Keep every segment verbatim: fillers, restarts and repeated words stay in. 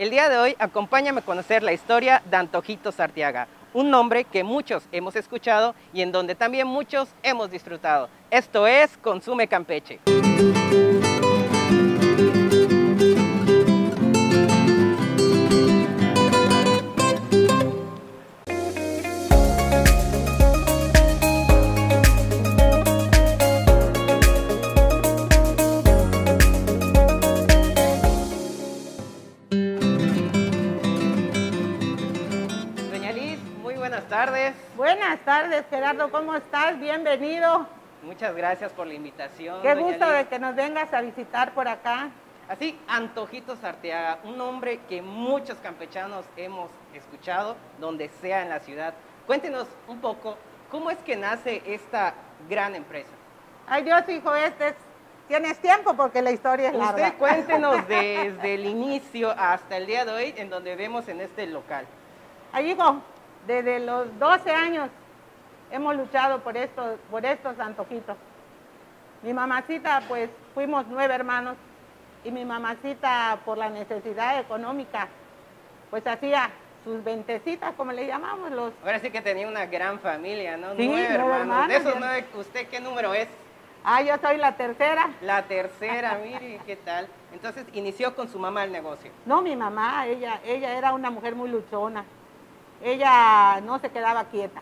El día de hoy acompáñame a conocer la historia de Antojitos Arteaga, un nombre que muchos hemos escuchado y en donde también muchos hemos disfrutado. Esto es Consume Campeche. Buenas tardes. Buenas tardes, Gerardo, ¿cómo estás? Bienvenido. Muchas gracias por la invitación. Qué gusto de que nos vengas a visitar por acá. Así, Antojitos Arteaga, un nombre que muchos campechanos hemos escuchado, donde sea en la ciudad. Cuéntenos un poco, ¿cómo es que nace esta gran empresa? Ay Dios, hijo, este es... tienes tiempo porque la historia es larga. Usted cuéntenos desde el inicio hasta el día de hoy, en donde vemos en este local. Ay, hijo, desde los doce años hemos luchado por estos, por estos antojitos. Mi mamacita, pues fuimos nueve hermanos y mi mamacita, por la necesidad económica, pues hacía sus ventecitas, como le llamamos los... Ahora sí que tenía una gran familia, ¿no? Sí, nueve hermanos. hermanos. De esos nueve, ¿usted qué número es? Ah, yo soy la tercera. La tercera, mire, ¿qué tal? Entonces, inició con su mamá el negocio. No, mi mamá, ella, ella era una mujer muy luchona. Ella no se quedaba quieta.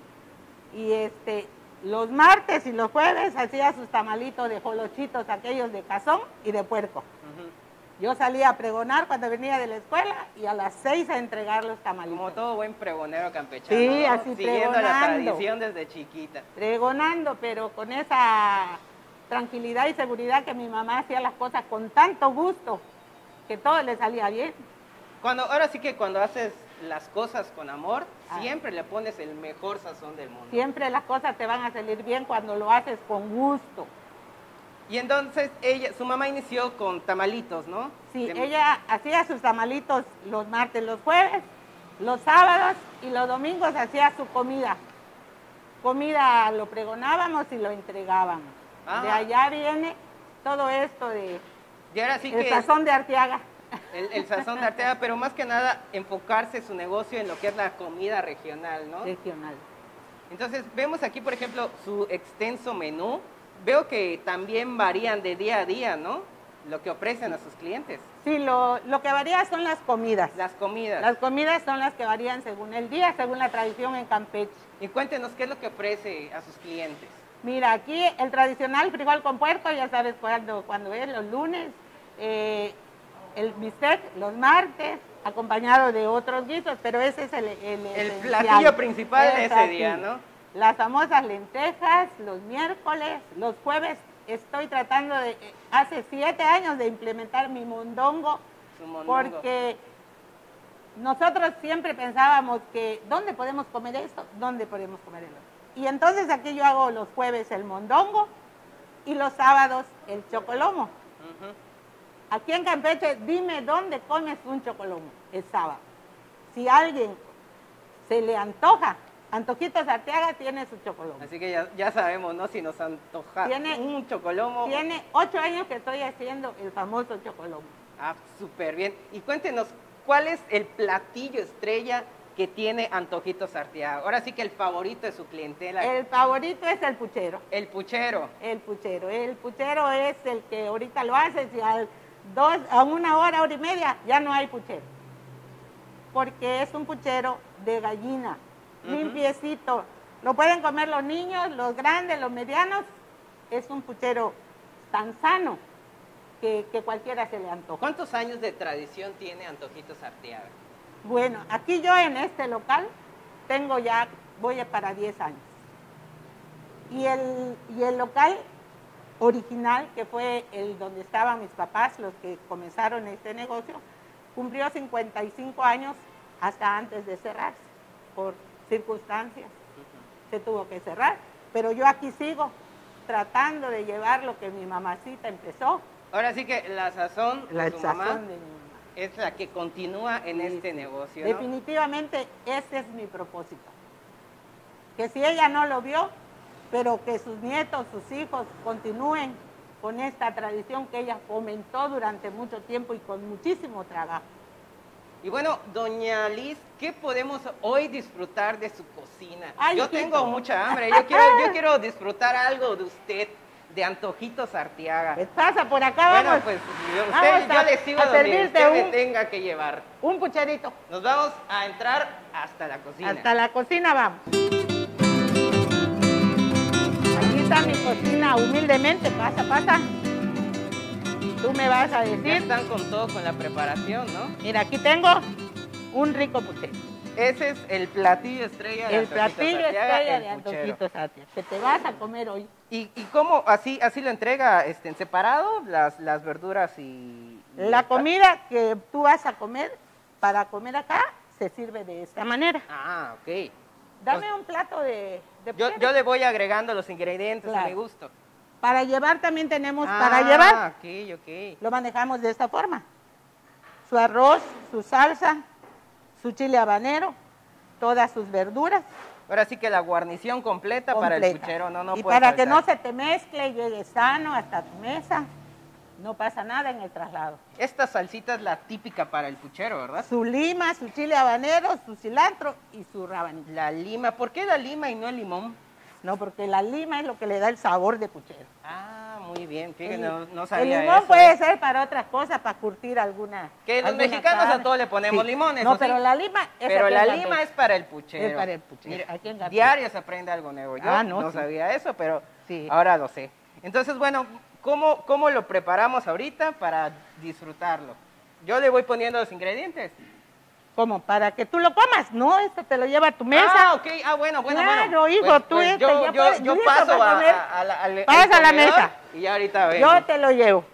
Y este, los martes y los jueves hacía sus tamalitos de jolochitos, aquellos de cazón y de puerco. Uh-huh. Yo salía a pregonar cuando venía de la escuela y a las seis a entregar los tamalitos. Como todo buen pregonero campechano, sí, ¿no? así Siguiendo pregonando. la tradición desde chiquita. Pregonando, pero con esa tranquilidad y seguridad que mi mamá hacía las cosas con tanto gusto que todo le salía bien. Cuando, ahora sí que cuando haces las cosas con amor, ah. siempre le pones el mejor sazón del mundo. Siempre las cosas te van a salir bien cuando lo haces con gusto. Y entonces ella, su mamá inició con tamalitos, ¿no? Sí, de... ella hacía sus tamalitos los martes, los jueves, los sábados y los domingos hacía su comida. Comida lo pregonábamos y lo entregábamos. Ah. De allá viene todo esto de y ahora sí el que sazón de Arteaga. El, el sazón de Arteaga, pero más que nada enfocarse su negocio en lo que es la comida regional, ¿no? Regional. Entonces, vemos aquí, por ejemplo, su extenso menú. Veo que también varían de día a día, ¿no? Lo que ofrecen a sus clientes. Sí, lo, lo que varía son las comidas. Las comidas. Las comidas son las que varían según el día, según la tradición en Campeche. Y cuéntenos, ¿qué es lo que ofrece a sus clientes? Mira, aquí el tradicional frijol con puerco, ya sabes cuándo, cuándo es, los lunes. Eh, el bistec los martes, acompañado de otros guisos, pero ese es el El, el platillo principal de ese día, ¿no? Las famosas lentejas, los miércoles, los jueves estoy tratando de, hace siete años de implementar mi mondongo, Su mondongo. Porque nosotros siempre pensábamos que, ¿dónde podemos comer esto? ¿Dónde podemos comer esto? Y entonces aquí yo hago los jueves el mondongo y los sábados el chocolomo. Uh-huh. Aquí en Campeche, dime dónde comes un chocolomo el sábado. Si a alguien se le antoja, Antojitos Arteaga tiene su chocolomo. Así que ya, ya sabemos, ¿no? Si nos antoja tiene, un chocolomo. Tiene ocho años que estoy haciendo el famoso chocolomo. Ah, súper bien. Y cuéntenos, ¿cuál es el platillo estrella que tiene Antojitos Arteaga? Ahora sí que el favorito de su clientela. El favorito es el puchero. El puchero. El puchero. El puchero es el que ahorita lo haces y al dos, a una hora, hora y media, ya no hay puchero. Porque es un puchero de gallina, uh-huh. limpiecito. Lo pueden comer los niños, los grandes, los medianos. Es un puchero tan sano que, que cualquiera se le antoja. ¿Cuántos años de tradición tiene Antojitos Arteaga? Bueno, aquí yo en este local tengo ya, voy a para diez años. Y el, y el local original, que fue el donde estaban mis papás, los que comenzaron este negocio, cumplió cincuenta y cinco años hasta antes de cerrarse, por circunstancias. Uh-huh. Se tuvo que cerrar, pero yo aquí sigo tratando de llevar lo que mi mamacita empezó. Ahora sí que la sazón la de su sazón mamá de mi mamá es la que continúa en sí. este negocio, ¿no? Definitivamente ese es mi propósito. Que si ella no lo vio, pero que sus nietos, sus hijos continúen con esta tradición que ella fomentó durante mucho tiempo y con muchísimo trabajo. Y bueno, doña Liz, ¿qué podemos hoy disfrutar de su cocina? Ay, yo hijito. tengo mucha hambre, yo quiero, yo quiero disfrutar algo de usted, de Antojitos Arteaga. Pues pasa por acá, Bueno, vamos. pues yo, usted, Vamos yo a- le sigo a donde servirte usted me un- tenga que llevar. Un pucherito. Nos vamos a entrar hasta la cocina. Hasta la cocina vamos. Aquí está mi cocina, humildemente, pasa, pasa. Tú me vas a Ya decir. están con todo, con la preparación, ¿no? Mira, aquí tengo un rico puchero. Ese es el platillo estrella de El Antojitos platillo Arteaga, estrella el de puchero. Antojitos Arteaga, que te vas a comer hoy. ¿Y, y cómo así así lo entrega este, en separado las, las verduras y, y La el- comida que tú vas a comer, para comer acá, se sirve de esta manera. Ah, ok. Dame un plato de, de Yo, puchero. yo le voy agregando los ingredientes Claro. a mi gusto. Para llevar también tenemos, Ah, para llevar, ok, ok. lo manejamos de esta forma. Su arroz, su salsa, su chile habanero, todas sus verduras. Ahora sí que la guarnición completa, para el completa. puchero, no, no y puede para que no faltar. se te mezcle y llegue sano hasta tu mesa, no pasa nada en el traslado. Esta salsita es la típica para el puchero, ¿verdad? Su lima, su chile habanero, su cilantro y su rabanito. La lima, ¿por qué la lima y no el limón? No, porque la lima es lo que le da el sabor de puchero. Ah, muy bien, fíjate, El, no, no el sabía limón eso, puede ¿eh? ser para otras cosas, para curtir alguna. Que los alguna mexicanos a carne. todos le ponemos Sí. limones, No, ¿o sí? pero la lima es Pero aquí la en lima Campeche. es para el puchero. Es para el puchero, Mira, aquí en Campeche. diario se aprende algo nuevo. Yo Ah, no, no, sí. sabía eso, pero Sí. ahora lo sé. Entonces, bueno, ¿cómo, ¿cómo lo preparamos ahorita para disfrutarlo? Yo le voy poniendo los ingredientes. ¿Cómo? ¿Para que tú lo comas? No, esto te lo lleva a tu mesa. Ah, ok. Ah, bueno, bueno, Claro, bueno. hijo, tú este, yo, ya yo, puedes- yo listo paso para a, comer. a- a la, al- al Pasa a la comedor mesa. y ya ahorita vengo. Yo te lo llevo.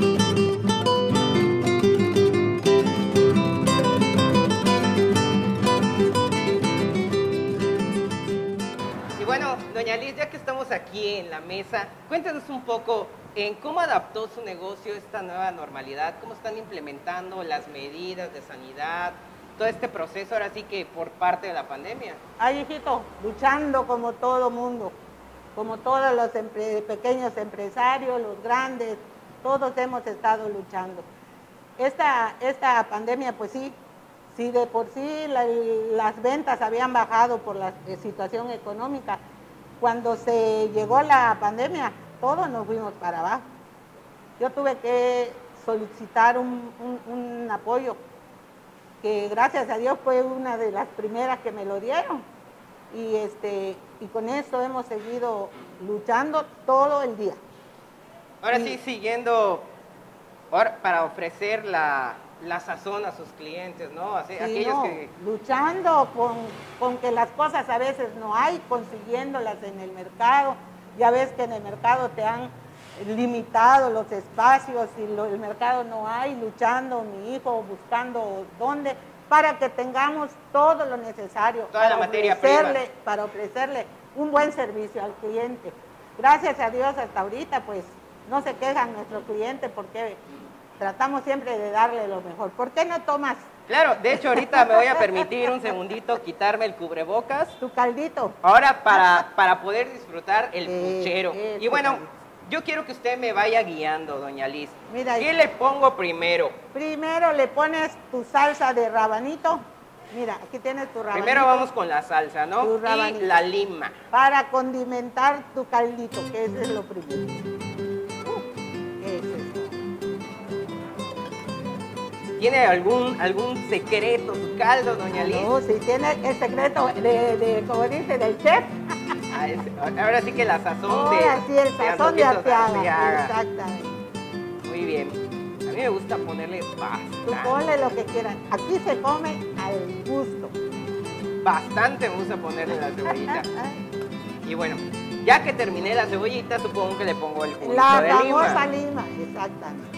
Y bueno, doña Liz, ya que estamos aquí en la mesa, cuéntanos un poco en cómo adaptó su negocio esta nueva normalidad, cómo están implementando las medidas de sanidad, todo este proceso ahora sí que por parte de la pandemia. Ay, hijito, luchando como todo mundo, como todos los empre- pequeños empresarios, los grandes, todos hemos estado luchando. Esta, esta pandemia, pues sí, si de por sí la- las ventas habían bajado por la eh, situación económica, cuando se llegó la pandemia, todos nos fuimos para abajo. Yo tuve que solicitar un, un- un apoyo, que gracias a Dios fue una de las primeras que me lo dieron. Y, este, y con eso hemos seguido luchando todo el día. Ahora Sí. sí, siguiendo ahora, para ofrecer la, la sazón a sus clientes, ¿no? Así, Sí, aquellos no, que... luchando con, con que las cosas a veces no hay, consiguiéndolas en el mercado. Ya ves que en el mercado te han limitado los espacios y lo- el mercado no hay, luchando mi hijo, buscando dónde, para que tengamos todo lo necesario Toda la para materia ofrecerle, prima. para ofrecerle un buen servicio al cliente. Gracias a Dios hasta ahorita pues no se quejan nuestros clientes porque tratamos siempre de darle lo mejor. ¿Por qué no tomas Claro, de hecho ahorita me voy a permitir un segundito quitarme el cubrebocas. tu caldito? Ahora para, para poder disfrutar el Eh, puchero. eso, Y bueno, Carlos. yo quiero que usted me vaya guiando, doña Liz. Mira, ¿Qué hija. le pongo primero? Primero le pones tu salsa de rabanito. Mira, aquí tienes tu rabanito. Primero vamos con la salsa, ¿no? Tu Y rabanito. la lima. Para condimentar tu caldito, que ese es lo primero. Uh, ese es. ¿Tiene algún, algún secreto su caldo, doña Liz? No, si tiene el secreto de, de, como dice, del chef. Ah, es- ahora sí que la sazón de... Ahora sí, el sazón de Antojitos Arteaga. Exactamente. Muy bien. A mí me gusta ponerle Tú bastante. ponle lo que quieras. Aquí se come al gusto. Bastante me gusta ponerle la cebollita. Y bueno, ya que terminé la cebollita, supongo que le pongo el juguito La de famosa lima. lima, exactamente.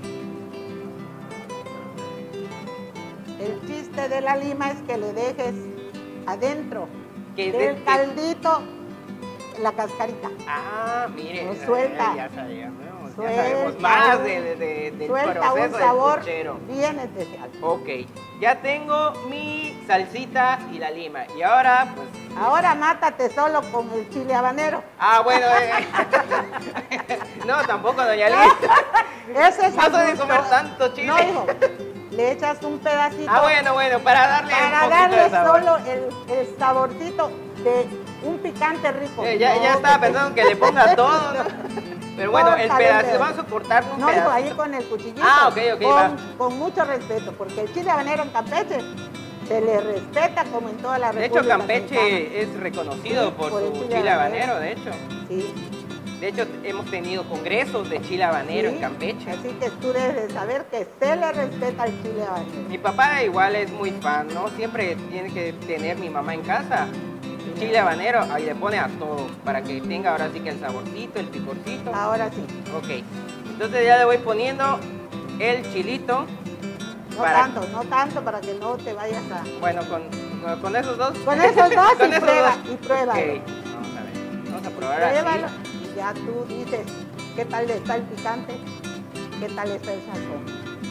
El chiste de la lima es que le dejes adentro Que del de- caldito la cascarita. Ah, mire. Lo suelta. Ya sabíamos. Ya Suelta sabemos más un- de, de- de- del Suelta proceso un del sabor puchero. bien especial. Ok, ya tengo mi salsita y la lima. Y ahora, pues... Ahora mátate solo con el chile habanero. Ah, bueno. eh. No, tampoco, doña Liz. Ese es No al soy de gusto. comer tanto chile. No, hijo. le echas un pedacito. Ah, bueno, bueno, para darle Para un poquito darle de sabor. solo el, el saborcito de un picante rico. Eh, ya, No, ya estaba que- pensando que le ponga todo, ¿no? Pero bueno, el Córtale, pedacito, pero- vamos a cortar un No, hijo, pedacito. ahí con el cuchillito. Ah, ok, ok, con, va. con mucho respeto, porque el chile habanero en Campeche se le respeta como en toda la De hecho, República Campeche Mexicana. es reconocido Sí, por, por el su chile chile habanero. habanero, de hecho. Sí. De hecho, hemos tenido congresos de chile habanero Sí, en Campeche. Así que tú debes de saber que se le respeta al chile habanero. Mi papá igual es muy fan, ¿no? Siempre tiene que tener mi mamá en casa chile habanero, ahí le pone a todo, para que tenga ahora sí que el saborcito, el picorcito. Ahora sí. Ok, entonces ya le voy poniendo el chilito. No para- tanto, no tanto para que no te vayas a... Bueno, con, con, con esos dos. Con esos dos Con y esos prueba, dos. y pruébalo. Ok, vamos a ver, vamos a probar Pruébalo así. y ya tú dices qué tal está el picante, qué tal está el sazón.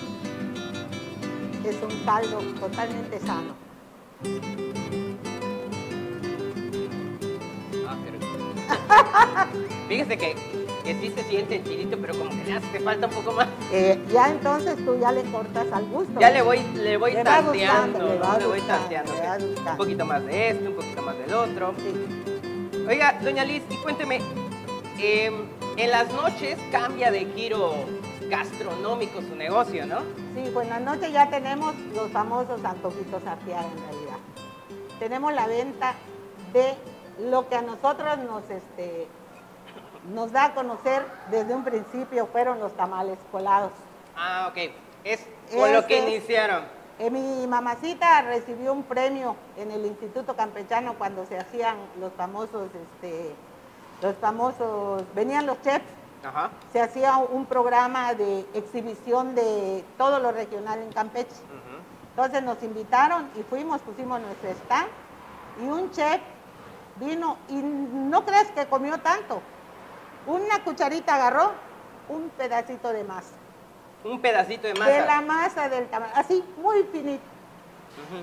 Es un caldo totalmente sano. Ah, qué rico. Fíjese que, que sí se siente el chilito, pero como que le hace falta un poco más. Eh, ya entonces tú ya le cortas al gusto. Ya le voy, le voy Le va tanteando, gustando, le va ¿no? Le voy gustando, tanteando. le va que gustando. Un poquito más de este, un poquito más del otro. Sí. Oiga, doña Liz, y cuénteme, eh, en las noches cambia de giro gastronómico su negocio, ¿no? Sí, pues en la noche ya tenemos los famosos antojitos Arteaga en realidad. Tenemos la venta de lo que a nosotros nos, este, nos da a conocer desde un principio fueron los tamales colados. Ah, ok. Es con lo que Ese es- iniciaron. Eh, mi mamacita recibió un premio en el Instituto Campechano cuando se hacían los famosos, este, los famosos, venían los chefs, Ajá. se hacía un programa de exhibición de todo lo regional en Campeche. Ujú. Entonces nos invitaron y fuimos, pusimos nuestro stand y un chef vino y no crees que comió tanto. Una cucharita agarró un pedacito de masa. Un pedacito de masa. De la masa del tamal, así, muy finito. Ujú.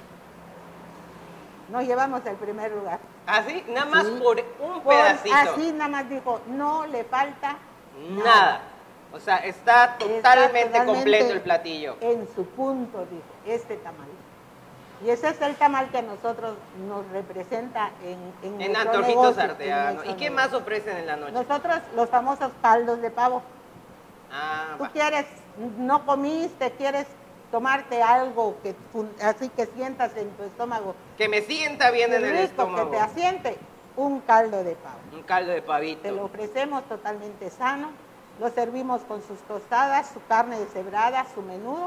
Nos llevamos el primer lugar. Así, nada más Sí. por un Por- pedacito. así nada más dijo, no le falta Nada. nada. O sea, está totalmente, Está totalmente completo el platillo. En su punto, dijo, este tamal. Y ese es el tamal que a nosotros nos representa en, en, En nuestro Antojitos negocio, en Arteaga. nuestro ¿Y qué negocio. más ofrecen en la noche? Nosotros, los famosos caldos de pavo. Ah, Tú va. quieres, no comiste, quieres tomarte algo que fun- así que sientas en tu estómago. Que me sienta bien en el rico, estómago. que te asiente, un caldo de pavo. Un caldo de pavito. Te lo ofrecemos totalmente sano. Lo servimos con sus tostadas, su carne deshebrada, su menudo.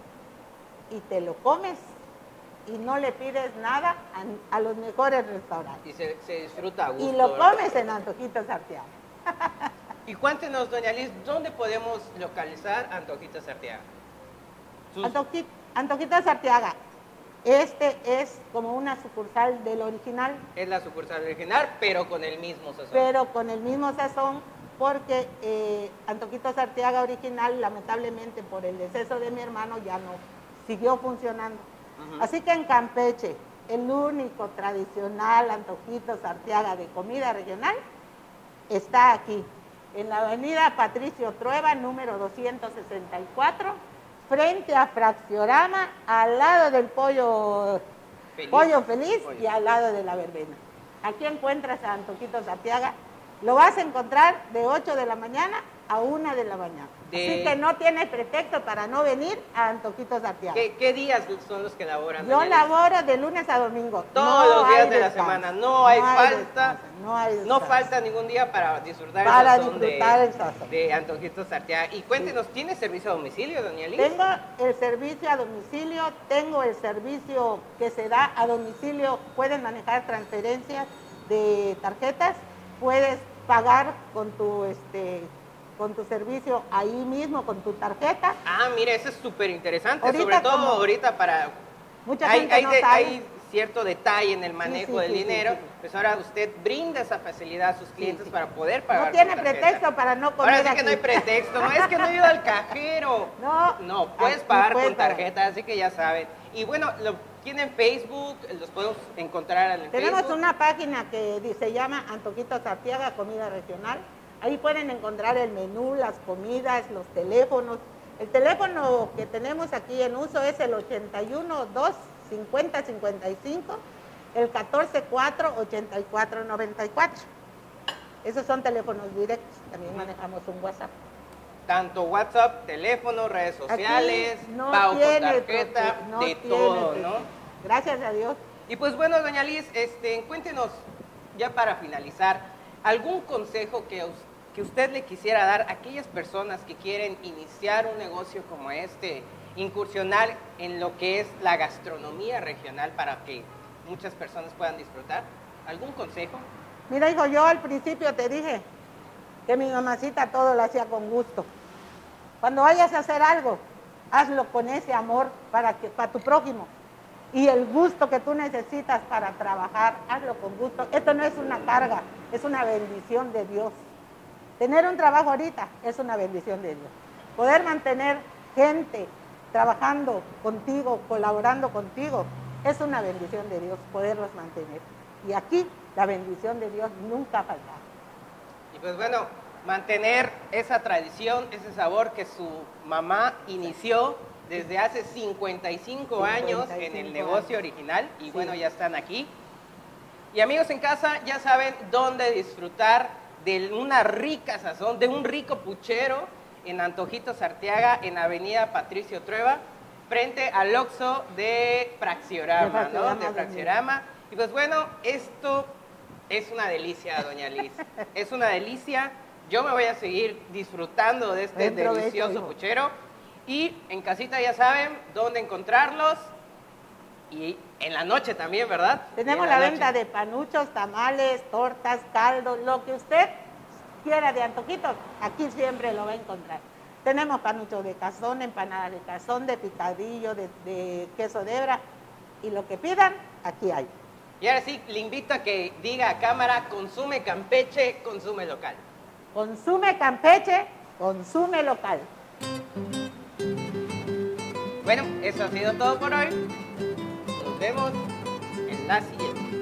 Y te lo comes. Y no le pides nada a, a los mejores restaurantes. Y se, se disfruta a gusto. Y lo ¿verdad? comes en Antojitos Arteaga. Y cuéntenos, doña Liz, ¿dónde podemos localizar Antojitos Arteaga? Sus- Antoji- Antojitos Arteaga. Este es como una sucursal del original, Es la sucursal original, pero con el mismo sazón. pero con el mismo sazón, porque eh, Antojitos Arteaga original, lamentablemente por el deceso de mi hermano, ya no siguió funcionando. Ujú. Así que en Campeche, el único tradicional Antojitos Arteaga de comida regional está aquí, en la avenida Patricio Trueba, número doscientos sesenta y cuatro, frente a Fracciorama, al lado del pollo Feliz. Pollo Feliz Pollo. y al lado de la verbena. Aquí encuentras a Antojitos Arteaga. Lo vas a encontrar de ocho de la mañana a una de la mañana. De- Así que no tienes pretexto para no venir a Antojitos Arteaga. ¿Qué, qué días son los que laboran? Yo doña Liz? laboro de lunes a domingo. Todos No los días hay de la descanso. semana. No hay falta. descanso, No hay No descanso. falta ningún día para disfrutar Para el sazón disfrutar de, el sazón. de Antojitos Arteaga. Y cuéntenos, ¿tiene servicio a domicilio, doña Liz? Tengo el servicio a domicilio, tengo el servicio que se da a domicilio, pueden manejar transferencias de tarjetas, puedes pagar con tu este con tu servicio ahí mismo, con tu tarjeta. Ah, mire, eso es súper interesante, Ahorita sobre todo como- ahorita para... Mucha hay, gente hay no de- sabe. hay cierto detalle en el manejo sí, del sí, sí, dinero, sí, sí. pues ahora usted brinda esa facilidad a sus clientes sí. para poder pagar No con tiene tarjeta. pretexto para no comer Ahora sí que aquí. no hay pretexto, no es que no he ido al cajero. No, No, puedes aquí pagar puedes con pagar. tarjeta, así que ya saben. Y bueno, lo tienen Facebook, los podemos encontrar en el Tenemos Facebook. una página que di- se llama Antojitos Arteaga Comida Regional. Ahí pueden encontrar el menú, las comidas, los teléfonos. El teléfono que tenemos aquí en uso es el ochenta y uno, dos, cincuenta, cincuenta y cinco, el catorce, cuatro, ochenta y cuatro, noventa y cuatro. Esos son teléfonos directos, también manejamos un WhatsApp. Tanto WhatsApp, teléfono, redes sociales, no pago tiene, con tarjeta, no de tiene, todo, pues, ¿no? Gracias a Dios. Y pues bueno, doña Liz, este, cuéntenos, ya para finalizar, algún consejo que, que usted le quisiera dar a aquellas personas que quieren iniciar un negocio como este, incursionar en lo que es la gastronomía regional para que muchas personas puedan disfrutar. ¿Algún consejo? Mira, hijo, yo al principio te dije que mi mamacita todo lo hacía con gusto. Cuando vayas a hacer algo, hazlo con ese amor para, que, para tu prójimo. Y el gusto que tú necesitas para trabajar, hazlo con gusto. Esto no es una carga, es una bendición de Dios. Tener un trabajo ahorita es una bendición de Dios. Poder mantener gente trabajando contigo, colaborando contigo, es una bendición de Dios poderlos mantener. Y aquí la bendición de Dios nunca faltará. Y pues bueno, mantener esa tradición, ese sabor que su mamá inició desde hace cincuenta y cinco años en el negocio original, y sí, bueno, ya están aquí. Y amigos en casa, ya saben dónde disfrutar de una rica sazón, de un rico puchero en Antojitos Arteaga, en Avenida Patricio Trueba, frente al Oxxo de Praxiorama, de ¿no? De Praxiorama. Y pues bueno, esto es una delicia, doña Liz. Es una delicia. Yo me voy a seguir disfrutando de este delicioso puchero. Y en casita ya saben dónde encontrarlos. Y en la noche también, ¿verdad? Tenemos la, la venta de panuchos, tamales, tortas, caldos, lo que usted quiera de antojitos, aquí siempre lo va a encontrar. Tenemos panuchos de cazón, empanadas de cazón, de picadillo, de, de queso de hebra, y lo que pidan, aquí hay. Y ahora sí, le invito a que diga a cámara, consume Campeche, consume local. Consume Campeche, consume local. Bueno, eso ha sido todo por hoy. Nos vemos en la siguiente.